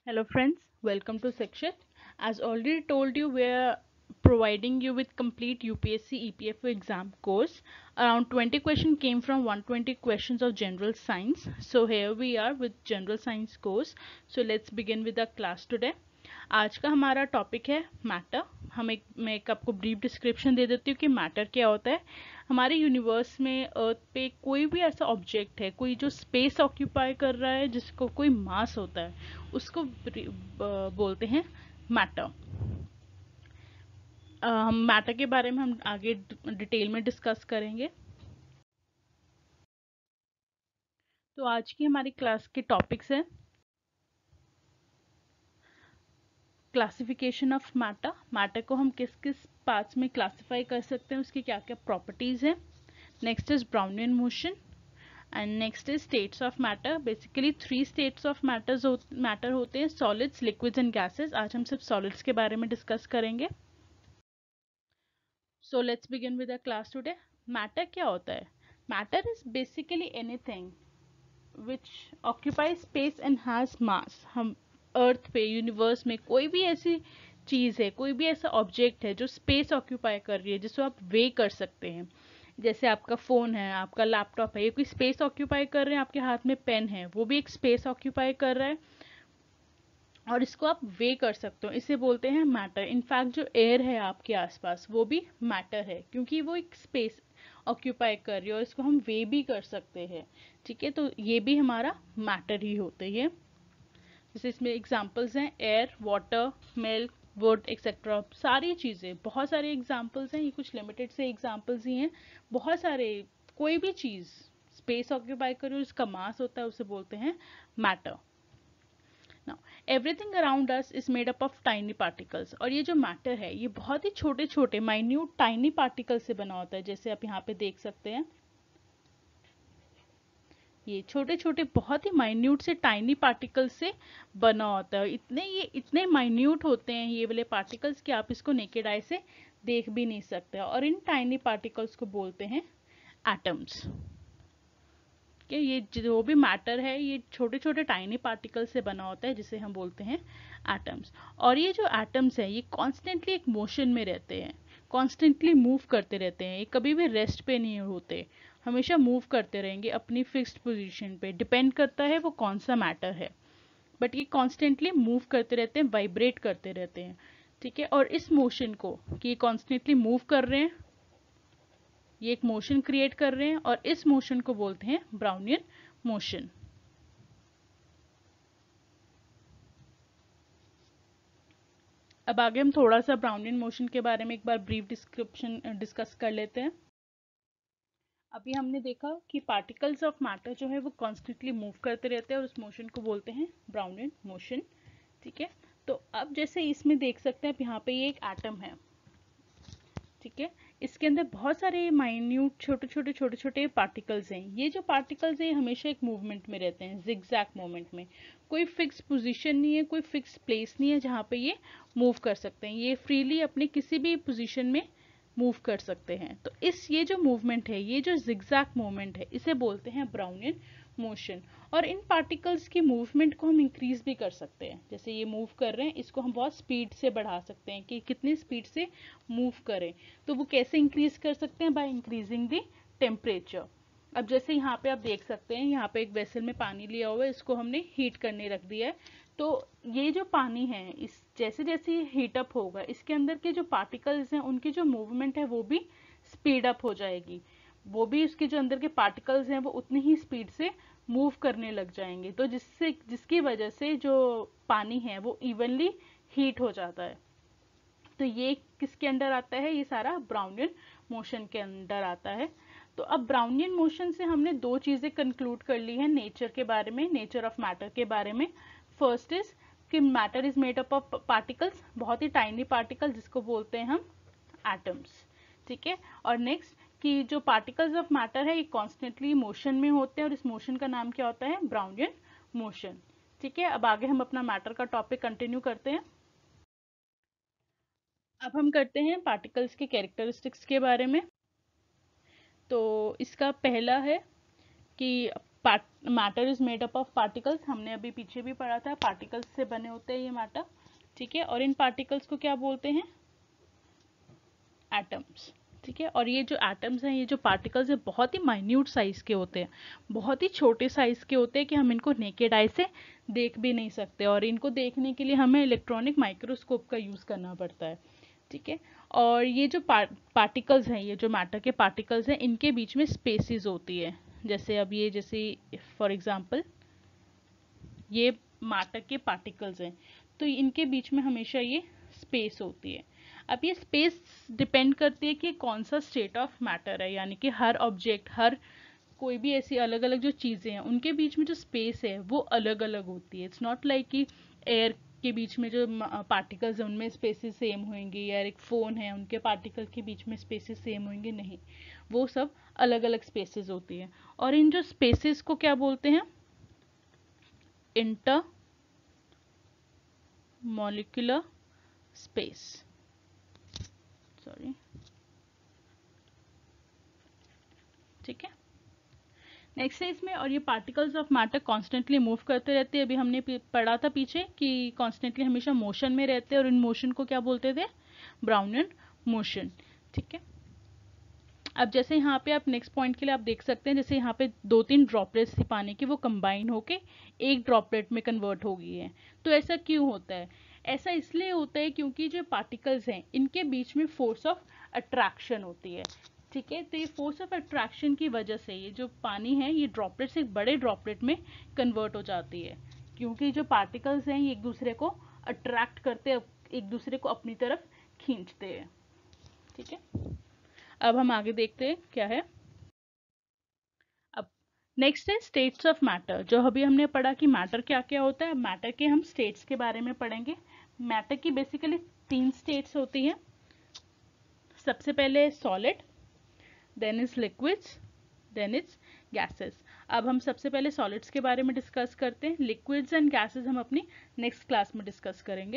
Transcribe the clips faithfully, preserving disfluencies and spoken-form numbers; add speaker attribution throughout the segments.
Speaker 1: Hello friends, welcome to Section. As already told you, we are providing you with complete U P S C E P F O exam course. Around twenty questions came from one hundred twenty questions of general science. So here we are with general science course. So let's begin with the class today. आज का हमारा topic है matter. हम एक मैं एक आपको brief description दे देती हूँ कि मैटर क्या होता है. हमारे यूनिवर्स में अर्थ पे कोई भी ऐसा ऑब्जेक्ट है, कोई जो स्पेस ऑक्यूपाई कर रहा है, जिसको कोई मास होता है, उसको बोलते हैं मैटर. हम मैटर के बारे में हम आगे डिटेल में डिस्कस करेंगे. तो आज की हमारी क्लास के टॉपिक्स हैं क्लासिफिकेशन ऑफ मैटर. मैटर को हम किस किस पार्ट्स में क्लासिफाई कर सकते हैं, उसकी क्या क्या प्रॉपर्टीज हैं. Next is Brownian motion and next is states of matter. Basically three states of matters matter होते हैं, सॉलिड्स, लिक्विड्स एंड गैसेस. आज हम सिर्फ सॉलिड्स के बारे में डिस्कस करेंगे. So let's begin with the class today. Matter क्या होता है? Matter is basically anything which occupy space and has mass. हम अर्थ पे, यूनिवर्स में कोई भी ऐसी चीज़ है, कोई भी ऐसा ऑब्जेक्ट है जो स्पेस ऑक्यूपाई कर रही है, जिसको आप वे कर सकते हैं. जैसे आपका फ़ोन है, आपका लैपटॉप है, ये कोई स्पेस ऑक्यूपाई कर रहे हैं. आपके हाथ में पेन है, वो भी एक स्पेस ऑक्यूपाई कर रहा है और इसको आप वे कर सकते हो. इसे बोलते हैं मैटर. इनफैक्ट जो एयर है आपके आसपास, वो भी मैटर है, क्योंकि वो एक स्पेस ऑक्यूपाई कर रही है और इसको हम वे भी कर सकते हैं. ठीक है, तो ये भी हमारा मैटर ही होते हैं. जैसे इसमें एग्जांपल्स हैं air, water, milk, wood etcetera. सारी चीज़ें, बहुत सारे एग्जांपल्स हैं. ये कुछ लिमिटेड से एग्जांपल्स ही हैं. बहुत सारे, कोई भी चीज़ स्पेस ऑक्यूपाई करे और इसका मास होता है, उसे बोलते हैं matter. Now everything around us is made up of tiny particles. और ये जो मैटर है, ये बहुत ही छोटे छोटे माइन्यूट टाइनी पार्टिकल से बना होता है. जैसे आप यहाँ पे देख सकते हैं, ये छोटे छोटे बहुत ही माइन्यूट से टाइनी पार्टिकल्स से बना होता है. इतने ये इतने माइन्यूट होते हैं ये वाले पार्टिकल्स कि आप इसको नेकेड आई से देख भी नहीं सकते. और इन टाइनी पार्टिकल्स को बोलते हैं एटम्स. कि ये जो भी मैटर है, ये छोटे छोटे टाइनी पार्टिकल से बना होता है, जिसे हम बोलते हैं एटम्स. और ये जो एटम्स हैं, ये कॉन्स्टेंटली एक मोशन में रहते हैं, कॉन्स्टेंटली मूव करते रहते हैं. ये कभी भी रेस्ट पे नहीं होते, हमेशा मूव करते रहेंगे अपनी फिक्स्ड पोजीशन पे. डिपेंड करता है वो कौन सा मैटर है, बट ये कॉन्स्टेंटली मूव करते रहते हैं, वाइब्रेट करते रहते हैं. ठीक है, और इस मोशन को, कि ये कॉन्स्टेंटली मूव कर रहे हैं, ये एक मोशन क्रिएट कर रहे हैं, और इस मोशन को बोलते हैं ब्राउनियन मोशन. अब आगे हम थोड़ा सा ब्राउनियन मोशन के बारे में एक बार ब्रीफ डिस्क्रिप्शन डिस्कस कर लेते हैं. अभी हमने देखा कि पार्टिकल्स ऑफ मैटर जो है वो कॉन्स्टेंटली मूव करते रहते हैं और उस मोशन को बोलते हैं ब्राउनियन मोशन. ठीक है, तो अब जैसे इसमें देख सकते हैं, यहाँ पे ये एक एटम है. ठीक है, इसके अंदर बहुत सारे माइन्यूट छोटे छोटे छोटे छोटे पार्टिकल्स हैं. ये जो पार्टिकल्स हैं, हमेशा एक मूवमेंट में रहते हैं, जिगजैग मूवमेंट में. कोई फिक्स पोजीशन नहीं है, कोई फिक्स प्लेस नहीं है जहाँ पे ये मूव कर सकते हैं. ये फ्रीली अपने किसी भी पोजीशन में मूव कर सकते हैं. तो इस ये जो मूवमेंट है, ये जो जिगजैग मूवमेंट है, इसे बोलते हैं ब्राउनियन मोशन. और इन पार्टिकल्स की मूवमेंट को हम इंक्रीज भी कर सकते हैं. जैसे ये मूव कर रहे हैं, इसको हम बहुत स्पीड से बढ़ा सकते हैं कि कितनी स्पीड से मूव करें. तो वो कैसे इंक्रीज कर सकते हैं? By increasing the temperature. अब जैसे यहाँ पे आप देख सकते हैं, यहाँ पे एक वेसल में पानी लिया हुआ है, इसको हमने हीट करने रख दिया है. तो ये जो पानी है, इस जैसे जैसे ये हीट अप होगा, इसके अंदर के जो पार्टिकल्स हैं, उनकी जो मूवमेंट है वो भी स्पीड अप हो जाएगी. वो भी, उसके जो अंदर के पार्टिकल्स हैं, वो उतनी ही स्पीड से मूव करने लग जाएंगे. तो जिससे जिसकी वजह से जो पानी है वो इवनली हीट हो जाता है. तो ये किसके अंडर आता है? ये सारा ब्राउनियन मोशन के अंदर आता है. तो अब ब्राउनियन मोशन से हमने दो चीजें कंक्लूड कर ली हैं नेचर के बारे में, नेचर ऑफ मैटर के बारे में. फर्स्ट इज कि matter is made up of particles, बहुत ही टाइनी पार्टिकल, जिसको बोलते हैं हम एटम्स. ठीक है, और नेक्स्ट कि जो पार्टिकल्स ऑफ मैटर है, ये कॉन्स्टेंटली मोशन में होते हैं और इस मोशन का नाम क्या होता है? Brownian motion. ठीक है, अब आगे हम अपना मैटर का टॉपिक कंटिन्यू करते हैं. अब हम करते हैं पार्टिकल्स के कैरेक्टरिस्टिक्स के बारे में. तो इसका पहला है कि matter is made up of particles, हमने अभी पीछे भी पढ़ा था, पार्टिकल्स से बने होते हैं ये मैटर, ठीक है। और इन पार्टिकल्स को क्या बोलते हैं? एटम्स, ठीक है। और ये जो एटम्स हैं, ये जो पार्टिकल्स हैं, बहुत ही माइन्यूट साइज के होते हैं, बहुत ही छोटे साइज के होते हैं कि हम इनको नेकेड आई से देख भी नहीं सकते, और इनको देखने के लिए हमें इलेक्ट्रॉनिक माइक्रोस्कोप का यूज़ करना पड़ता है, ठीक है। और ये जो पार्टिकल्स हैं, ये जो मैटर के पार्टिकल्स हैं, इनके बीच में स्पेसिस होती है। जैसे अब ये, जैसे फॉर एग्जांपल ये मैटर के पार्टिकल्स हैं, तो इनके बीच में हमेशा ये स्पेस होती है। अब ये स्पेस डिपेंड करती है कि कौन सा स्टेट ऑफ मैटर है, यानी कि हर ऑब्जेक्ट, हर कोई भी ऐसी अलग अलग जो चीज़ें हैं, उनके बीच में जो स्पेस है वो अलग अलग होती है। इट्स नॉट लाइक कि एयर के बीच में जो पार्टिकल्स हैं उनमें स्पेसेस सेम होंगे, या एक फ़ोन है उनके पार्टिकल के बीच में स्पेसेस सेम होंगे, नहीं, वो सब अलग अलग स्पेसेस होती है। और इन जो स्पेसेस को क्या बोलते हैं? इंटर मॉलिक्यूलर स्पेस, सॉरी, ठीक है। नेक्स्ट है इसमें, और ये particles of matter constantly move करते रहते हैं। अभी हमने पढ़ा था पीछे कि कॉन्स्टेंटली हमेशा मोशन में रहते हैं, और इन मोशन को क्या बोलते थे? ब्राउनियन मोशन, ठीक है। अब जैसे यहाँ पे आप नेक्स्ट पॉइंट के लिए आप देख सकते हैं, जैसे यहाँ पे दो तीन ड्रॉपलेट्स थी पानी की, वो कंबाइन होके एक ड्रॉपलेट में कन्वर्ट हो गई है। तो ऐसा क्यों होता है? ऐसा इसलिए होता है क्योंकि जो पार्टिकल्स हैं इनके बीच में फोर्स ऑफ अट्रैक्शन होती है, ठीक है। तो ये फोर्स ऑफ अट्रैक्शन की वजह से ये जो पानी है, ये ड्रॉपलेट से एक बड़े ड्रॉपलेट में कन्वर्ट हो जाती है, क्योंकि जो पार्टिकल्स हैं ये एक दूसरे को अट्रैक्ट करते, एक दूसरे को अपनी तरफ खींचते हैं, ठीक है। अब हम आगे देखते हैं क्या है। अब नेक्स्ट है स्टेट्स ऑफ मैटर। जो अभी हमने पढ़ा कि मैटर क्या क्या होता है, मैटर के हम स्टेट्स के बारे में पढ़ेंगे। मैटर की बेसिकली तीन स्टेट्स होती हैं। सबसे पहले solid, then is liquids, then is gases. अब हम सबसे पहले सॉलिड्स के बारे में डिस्कस करते हैं। लिक्विड्स एंड गैसेस हम अपनी नेक्स्ट क्लास में डिस्कस करेंगे।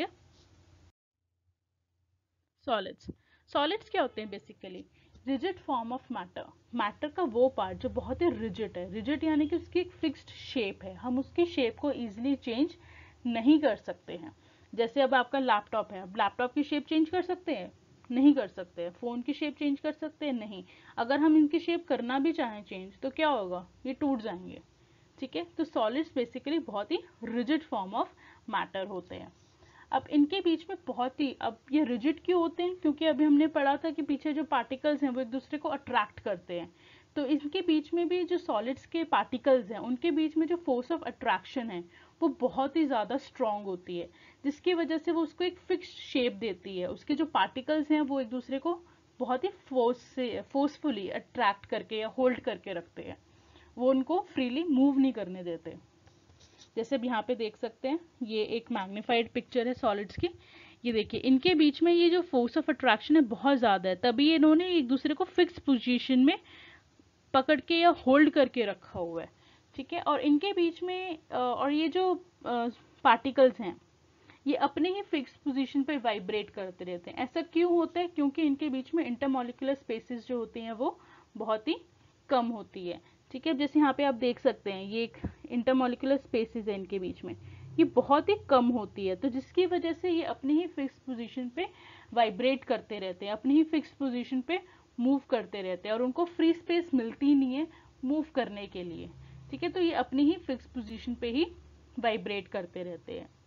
Speaker 1: सॉलिड्स, सॉलिड्स क्या होते हैं? Basically rigid form of matter, matter का वो पार्ट जो बहुत ही रिजिड है। रिजिड यानी कि उसकी एक फिक्स्ड शेप है, हम उसकी शेप को इजीली चेंज नहीं कर सकते हैं। जैसे अब आपका लैपटॉप है, अब लैपटॉप की शेप चेंज कर सकते हैं? नहीं कर सकते हैं। फ़ोन की शेप चेंज कर सकते हैं? नहीं। अगर हम इनकी शेप करना भी चाहें चेंज, तो क्या होगा? ये टूट जाएंगे, ठीक है। तो सॉलिड्स बेसिकली बहुत ही रिजिड फॉर्म ऑफ मैटर होते हैं। अब इनके बीच में बहुत ही, अब ये रिजिड क्यों होते हैं? क्योंकि अभी हमने पढ़ा था कि पीछे जो पार्टिकल्स हैं वो एक दूसरे को अट्रैक्ट करते हैं। तो इनके बीच में भी जो सॉलिड्स के पार्टिकल्स हैं उनके बीच में जो फोर्स ऑफ अट्रैक्शन है वो बहुत ही ज़्यादा स्ट्रॉन्ग होती है, जिसकी वजह से वो उसको एक फिक्स शेप देती है। उसके जो पार्टिकल्स हैं वो एक दूसरे को बहुत ही फोर्स से फोर्सफुली अट्रैक्ट करके या होल्ड करके रखते हैं, वो उनको फ्रीली मूव नहीं करने देते। जैसे अब यहाँ पे देख सकते हैं, ये एक मैग्नीफाइड पिक्चर है सॉलिड्स की। ये देखिए, इनके बीच में ये जो फोर्स ऑफ अट्रैक्शन है बहुत ज़्यादा है, तभी इन्होंने एक दूसरे को फिक्स पोजीशन में पकड़ के या होल्ड करके रखा हुआ है, ठीक है। और इनके बीच में और ये जो पार्टिकल्स हैं ये अपने ही फिक्स पोजीशन पे वाइब्रेट करते रहते हैं। ऐसा क्यों होता है? क्योंकि इनके बीच में इंटरमॉलिक्यूलर स्पेसेस जो होती हैं वो बहुत ही कम होती है, ठीक है। जैसे यहाँ पे आप देख सकते हैं, ये एक इंटरमॉलिक्यूलर स्पेसेस है, इनके बीच में ये बहुत ही कम होती है, तो जिसकी वजह से ये अपनी ही फिक्स पोजीशन पे वाइब्रेट करते रहते हैं, अपनी ही फिक्स पोजीशन पे मूव करते रहते हैं, और उनको फ्री स्पेस मिलती नहीं है मूव करने के लिए, ठीक है। तो ये अपनी ही फिक्स पोजीशन पे ही वाइब्रेट करते रहते हैं।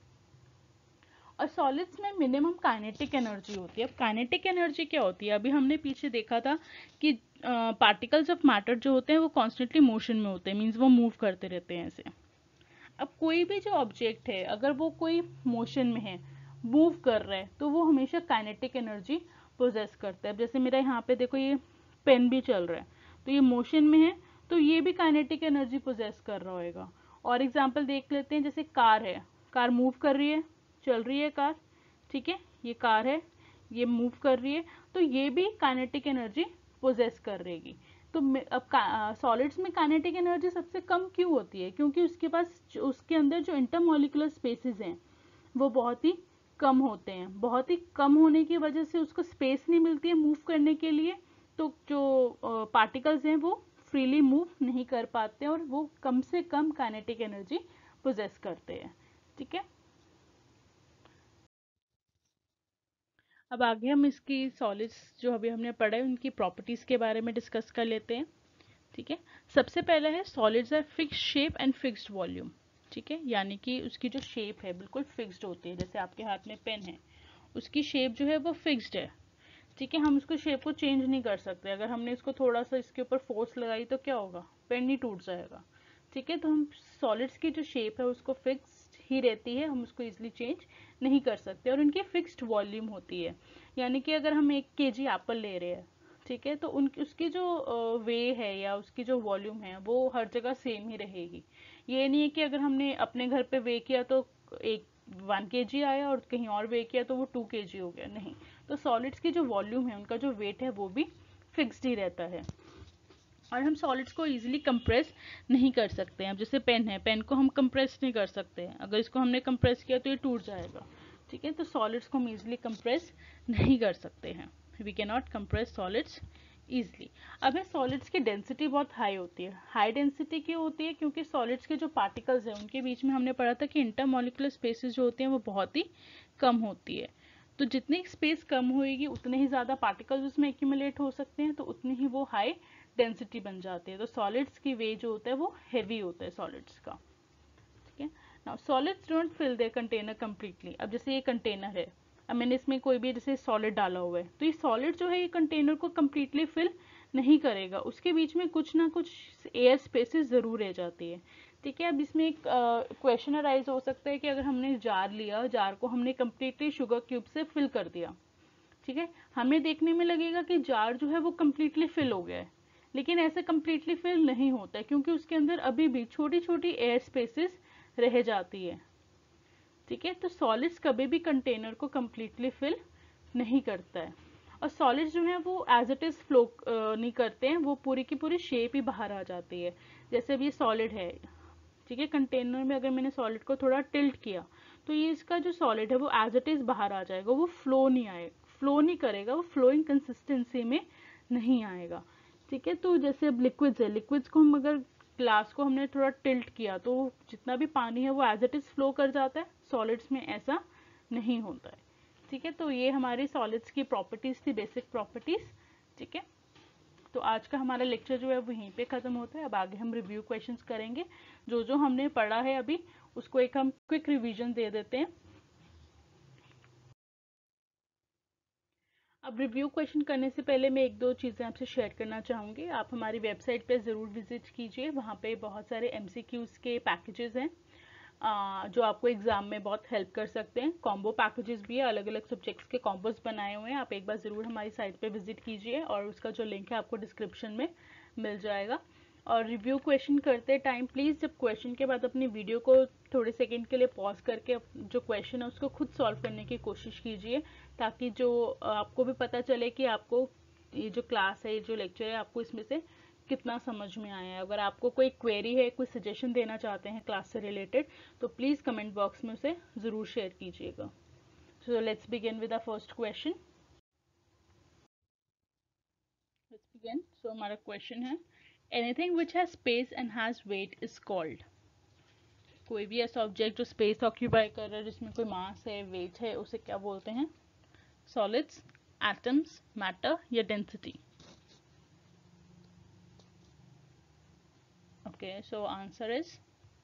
Speaker 1: और सॉलिड्स में मिनिमम काइनेटिक एनर्जी होती है। अब काइनेटिक एनर्जी क्या होती है? अभी हमने पीछे देखा था कि पार्टिकल्स ऑफ मैटर जो होते हैं वो कॉन्स्टेंटली मोशन में होते हैं, मीन्स वो मूव करते रहते हैं ऐसे। अब कोई भी जो ऑब्जेक्ट है अगर वो कोई मोशन में है, मूव कर रहा है, तो वो हमेशा काइनेटिक एनर्जी पोजेस करता है। अब जैसे मेरा यहाँ पे देखो, ये पेन भी चल रहा है, तो ये मोशन में है, तो ये भी काइनेटिक एनर्जी पोजेस कर रहा होगा। और एग्जाम्पल देख लेते हैं, जैसे कार है, कार मूव कर रही है, चल रही है कार, ठीक है, ये कार है, ये मूव कर रही है, तो ये भी काइनेटिक एनर्जी पोजेस कर रहेगी। तो अब सॉलिड्स में काइनेटिक एनर्जी सबसे कम क्यों होती है? क्योंकि उसके पास उसके अंदर जो इंटरमॉलिक्यूलर स्पेसेस हैं वो बहुत ही कम होते हैं। बहुत ही कम होने की वजह से उसको स्पेस नहीं मिलती है मूव करने के लिए, तो जो पार्टिकल्स हैं वो फ्रीली मूव नहीं कर पाते और वो कम से कम काइनेटिक एनर्जी पोजेस करते हैं। ठीक है, अब आगे हम इसकी सॉलिड्स जो अभी हमने पढ़ा है उनकी प्रॉपर्टीज के बारे में डिस्कस कर लेते हैं। ठीक है, सबसे पहले है solids are fixed shape and fixed volume. ठीक है, यानी कि उसकी जो शेप है बिल्कुल फिक्स्ड होती है। जैसे आपके हाथ में पेन है, उसकी शेप जो है वो फिक्स्ड है। ठीक है, हम उसको शेप को चेंज नहीं कर सकते। अगर हमने इसको थोड़ा सा इसके ऊपर फोर्स लगाई तो क्या होगा, पेन ही टूट जाएगा। ठीक है, तो हम सॉलिड्स की जो शेप है उसको फिक्स्ड ही रहती है, हम उसको इजिली चेंज नहीं कर सकते। और उनकी फिक्स्ड वॉल्यूम होती है, यानी कि अगर हम एक केजी एप्पल ले रहे हैं, ठीक है, तो उन उसकी जो वे है या उसकी जो वॉल्यूम है वो हर जगह सेम ही रहेगी। ये नहीं है कि अगर हमने अपने घर पे वे किया तो एक वन के जी आया और कहीं और वे किया तो वो टू के जी हो गया, नहीं। तो सॉलिड्स की जो वॉल्यूम है, उनका जो वेट है वो भी फिक्स्ड ही रहता है। और हम सॉलिड्स को इजीली कंप्रेस नहीं कर सकते हैं। अब जैसे पेन है, पेन को हम कंप्रेस नहीं कर सकते हैं, अगर इसको हमने कंप्रेस किया तो ये टूट जाएगा। ठीक है, तो सॉलिड्स को हम इजीली कंप्रेस नहीं कर सकते हैं। We can not compress solids easily. अब है सॉलिड्स की डेंसिटी बहुत हाई होती है। हाई डेंसिटी क्यों होती है, क्योंकि सॉलिड्स के जो पार्टिकल्स हैं उनके बीच में हमने पढ़ा था कि इंटरमॉलिक्यूलर स्पेसेस जो होती हैं वो बहुत ही कम होती है। तो जितनी स्पेस कम होएगी उतने ही ज़्यादा पार्टिकल्स उसमें एक्यूमुलेट हो सकते हैं, तो उतनी ही वो हाई डेंसिटी बन जाती है। तो सॉलिड्स की वे जो होता है वो हैवी होता है सॉलिड्स का। ठीक है, now solids don't fill their container completely. अब जैसे ये कंटेनर है, अब मैंने इसमें कोई भी जैसे सॉलिड डाला हुआ है, तो ये सॉलिड जो है ये कंटेनर को कंप्लीटली फिल नहीं करेगा, उसके बीच में कुछ ना कुछ एयर स्पेसेस जरूर रह जाती है। ठीक है, अब इसमें एक क्वेश्चन अराइज हो सकता है कि अगर हमने जार लिया, जार को हमने कंप्लीटली शुगर क्यूब से फिल कर दिया, ठीक है, हमें देखने में लगेगा कि जार जो है वो कंप्लीटली फिल हो गया है, लेकिन ऐसा कंप्लीटली फिल नहीं होता है, क्योंकि उसके अंदर अभी भी छोटी छोटी एयर स्पेसेस रह जाती है। ठीक है, तो सॉलिड्स कभी भी कंटेनर को कंप्लीटली फिल नहीं करता है। और सॉलिड्स जो है वो एज इट इज फ्लो नहीं करते हैं, वो पूरी की पूरी शेप ही बाहर आ जाती है। जैसे अब ये सॉलिड है, ठीक है, कंटेनर में अगर मैंने सॉलिड को थोड़ा टिल्ट किया तो ये इसका जो सॉलिड है वो एज इट इज बाहर आ जाएगा, वो फ्लो नहीं आएगा, फ्लो नहीं करेगा, वो फ्लोइंग कंसिस्टेंसी में नहीं आएगा। ठीक है, तो जैसे अब लिक्विड्स है, लिक्विड्स को हम अगर ग्लास को हमने थोड़ा टिल्ट किया तो जितना भी पानी है वो एज इट इज फ्लो कर जाता है, सॉलिड्स में ऐसा नहीं होता है। ठीक है, तो ये हमारी सॉलिड्स की प्रॉपर्टीज थी, बेसिक प्रॉपर्टीज। ठीक है, तो आज का हमारा लेक्चर जो है वो यहीं पे खत्म होता है। अब आगे हम रिव्यू क्वेश्चंस करेंगे, जो जो हमने पढ़ा है अभी उसको एक हम क्विक रिवीजन दे देते हैं। अब रिव्यू क्वेश्चन करने से पहले मैं एक दो चीज़ें आपसे शेयर करना चाहूँगी। आप हमारी वेबसाइट पे ज़रूर विजिट कीजिए, वहाँ पे बहुत सारे एमसीक्यूज़ के पैकेजेस हैं आ, जो आपको एग्जाम में बहुत हेल्प कर सकते हैं। कॉम्बो पैकेजेस भी है, अलग अलग सब्जेक्ट्स के कॉम्बोज बनाए हुए हैं। आप एक बार ज़रूर हमारी साइट पे विजिट कीजिए और उसका जो लिंक है आपको डिस्क्रिप्शन में मिल जाएगा। और रिव्यू क्वेश्चन करते टाइम प्लीज़ जब क्वेश्चन के बाद अपनी वीडियो को थोड़े सेकंड के लिए पॉज करके जो क्वेश्चन है उसको खुद सॉल्व करने की कोशिश कीजिए, ताकि जो आपको भी पता चले कि आपको ये जो क्लास है, ये जो लेक्चर है, आपको इसमें से कितना समझ में आया है। अगर आपको कोई क्वेरी है, कोई सजेशन देना चाहते हैं क्लास से रिलेटेड, तो प्लीज़ कमेंट बॉक्स में उसे ज़रूर शेयर कीजिएगा। So let's begin with the first question. Let's begin. So हमारा क्वेश्चन है, anything which has space and has weight is called. कोई भी ऐसा ऑब्जेक्ट जो स्पेस ऑक्यूपाई कर रहा है, जिसमें कोई मास है, वेट है, उसे क्या बोलते हैं? सॉलिड्स, एटम्स, मैटर या density? Okay, so answer is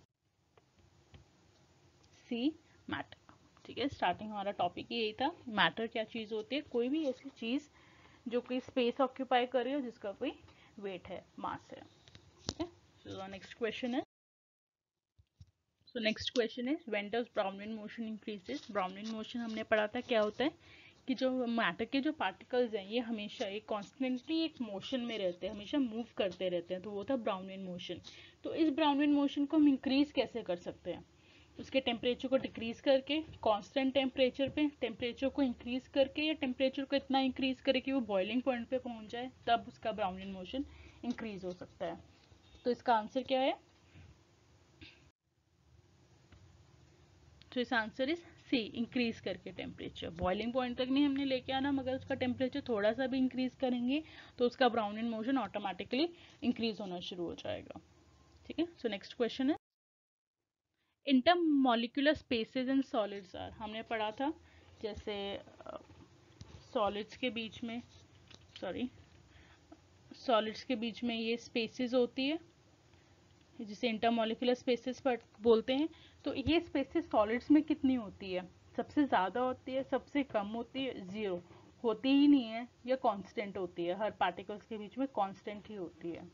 Speaker 1: C, matter. ठीक है, स्टार्टिंग हमारा टॉपिक यही था, मैटर क्या चीज़ होती है? कोई भी ऐसी चीज़ जो कोई स्पेस ऑक्यूपाई कर रही हो, जिसका कोई वेट है, मास है। ठीक है, सो नेक्स्ट क्वेश्चन है so next question is when does Brownian motion increases. Brownian motion हमने पढ़ा था क्या होता है, कि जो मैटर के जो पार्टिकल्स हैं ये हमेशा एक कॉन्स्टेंटली एक मोशन में रहते हैं, हमेशा मूव करते रहते हैं, तो वो था ब्राउनविन मोशन। तो इस ब्राउनविन मोशन को हम इंक्रीज कैसे कर सकते हैं? उसके टेम्परेचर को डिक्रीज करके, कांस्टेंट टेम्परेचर पे टेम्परेचर को इंक्रीज करके, या टेम्परेचर को इतना इंक्रीज करे कि वो बॉइलिंग पॉइंट पे पहुंच जाए, तब उसका ब्राउनविन मोशन इंक्रीज हो सकता है। तो इसका आंसर क्या है? तो इस आंसर इज सी, इंक्रीज करके टेम्परेचर। बॉइलिंग पॉइंट तक नहीं हमने लेके आना, मगर उसका टेम्परेचर थोड़ा सा भी इंक्रीज करेंगे तो उसका Brownian motion automatically increase होना शुरू हो जाएगा। ठीक है, सो नेक्स्ट क्वेश्चन है intermolecular spaces in solids are. हमने पढ़ा था जैसे सॉलिड्स uh, के बीच में सॉरी सॉलिड्स के बीच में ये स्पेसेस होती है जिसे इंटरमॉलिक्यूलर स्पेसेस पर बोलते हैं। तो ये स्पेसेस सॉलिड्स में कितनी होती है? सबसे ज़्यादा होती है, सबसे कम होती है, ज़ीरो होती ही नहीं है, या कांस्टेंट होती है? हर पार्टिकल्स के बीच में कांस्टेंट ही होती है।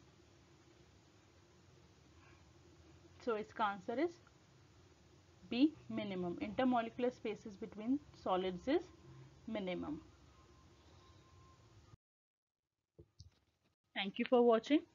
Speaker 1: सो so, इसका answer is B, minimum. Intermolecular spaces between solids is minimum. Thank you for watching.